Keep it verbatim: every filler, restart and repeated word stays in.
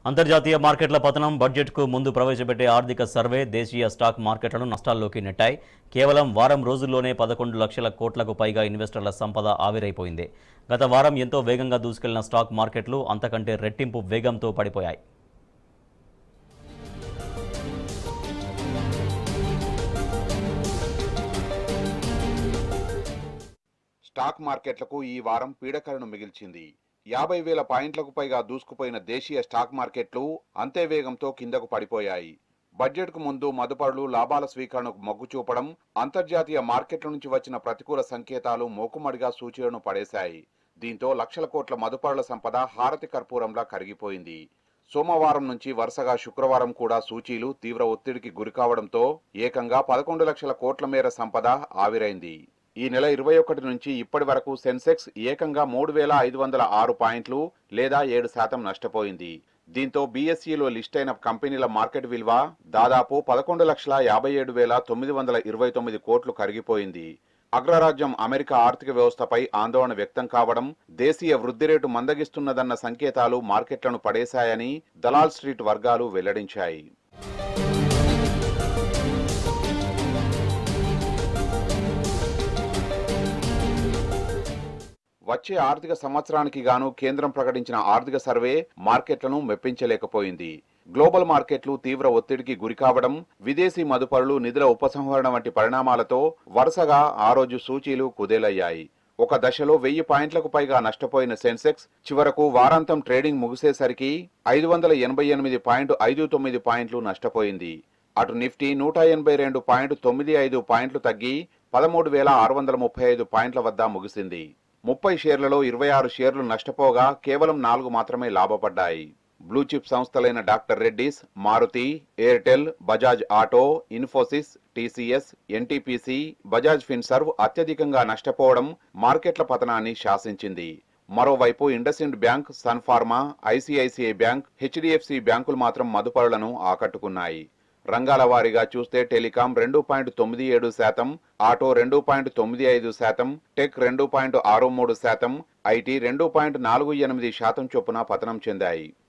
అంతర్జాతీయ మార్కెట్ల పతనం బడ్జెట్కు ముందు ప్రవేశపెట్టే ఆర్థిక సర్వే దేశీయ స్టాక్ మార్కెట్లను నష్టాల్లోకి నెట్టాయి. కేవలం వారం రోజుల్లోనే పదకొండు లక్షల కోట్లకు పైగా ఇన్వెస్టర్ల సంపద ఆవిరైపోయింది. గత వారం ఎంతో వేగంగా దూసుకెళ్లిన స్టాక్ మార్కెట్లు అంతకంటే రెట్టింపు వేగంతో పడిపోయాయి. స్టాక్ మార్కెట్లకు ఈ వారం పీడకలను మిగిల్చింది. యాభై వేల పాయింట్లకు పైగా దూసుకుపోయిన దేశీయ స్టాక్ మార్కెట్లు అంతే వేగంతో కిందకు పడిపోయాయి. బడ్జెట్కు ముందు మదుపరులు లాభాల స్వీకరణకు మొగ్గు చూపడం, అంతర్జాతీయ మార్కెట్ల నుంచి వచ్చిన ప్రతికూల సంకేతాలు మోకుమడిగా సూచీలను పడేశాయి. దీంతో లక్షల కోట్ల మదుపరుల సంపద హారతి కర్పూరంలా కరిగిపోయింది. సోమవారం నుంచి వరుసగా శుక్రవారం కూడా సూచీలు తీవ్ర ఒత్తిడికి గురికావడంతో ఏకంగా పదకొండు లక్షల కోట్ల మేర సంపద ఆవిరైంది. ఈ నెల ఇరవై ఒకటి నుంచి ఇప్పటి వరకు సెన్సెక్స్ ఏకంగా మూడు వేల ఐదు వందల ఆరు పాయింట్లు లేదా ఏడు శాతం నష్టపోయింది. దీంతో బీఎస్ఈలో లిస్ట్ అయిన కంపెనీల మార్కెట్ విలువ దాదాపు పదకొండు లక్షల యాభై ఏడు వేల తొమ్మిది వందల ఇరవై తొమ్మిది కోట్లు కరిగిపోయింది. అగ్రరాజ్యం అమెరికా ఆర్థిక వ్యవస్థపై ఆందోళన వ్యక్తం కావడం, దేశీయ వృద్ధి రేటు మందగిస్తున్నదన్న సంకేతాలు మార్కెట్లను పడేశాయని దలాల్ స్ట్రీట్ వర్గాలు వెల్లడించాయి. వచ్చే ఆర్థిక సంవత్సరానికి గాను కేంద్రం ప్రకటించిన ఆర్థిక సర్వే మార్కెట్లను మెప్పించలేకపోయింది. గ్లోబల్ మార్కెట్లు తీవ్ర ఒత్తిడికి గురికావడం, విదేశీ మదుపరులు నిధుల ఉపసంహరణ వంటి పరిణామాలతో వరుసగా ఆ రోజు సూచీలు కుదేలయ్యాయి. ఒక దశలో వెయ్యి పాయింట్లకు పైగా నష్టపోయిన సెన్సెక్స్ చివరకు వారాంతం ట్రేడింగ్ ముగిసేసరికి ఐదు వందల ఎనభై ఎనిమిది పాయింట్ ఐదు తొమ్మిది పాయింట్లు నష్టపోయింది. అటు నిఫ్టీ నూట ఎనభై రెండు పాయింట్ తొమ్మిది ఐదు పాయింట్లు తగ్గి పదమూడు వేల ఆరు వందల ముప్పై ఐదు పాయింట్ల వద్ద ముగిసింది. ముప్పై షేర్లలో ఇరవై ఆరు షేర్లు నష్టపోగా కేవలం నాలుగు మాత్రమే లాభపడ్డాయి. బ్లూచిప్ సంస్థలైన doctor Reddy's, Maruti, Airtel, Bajaj auto, Infosys, TCS, NTPC, Bajaj Finserv అత్యధికంగా నష్టపోవడం మార్కెట్ల పతనాన్ని శాసించింది. మరోవైపు IndusInd bank, Sun Pharma, ICICI bank, HDFC బ్యాంకులు మాత్రం మదుపరులను ఆకట్టుకున్నాయి. రంగాల వారీగా చూస్తే టెలికాం రెండు పాయింట్ తొమ్మిది ఏడు శాతం, ఆటో రెండు పాయింట్ తొమ్మిది ఐదు శాతం, టెక్ రెండు పాయింట్ ఆరు మూడు శాతం, ఐటీ రెండు పాయింట్ నాలుగు ఎనిమిది శాతం చొప్పున పతనం చెందాయి.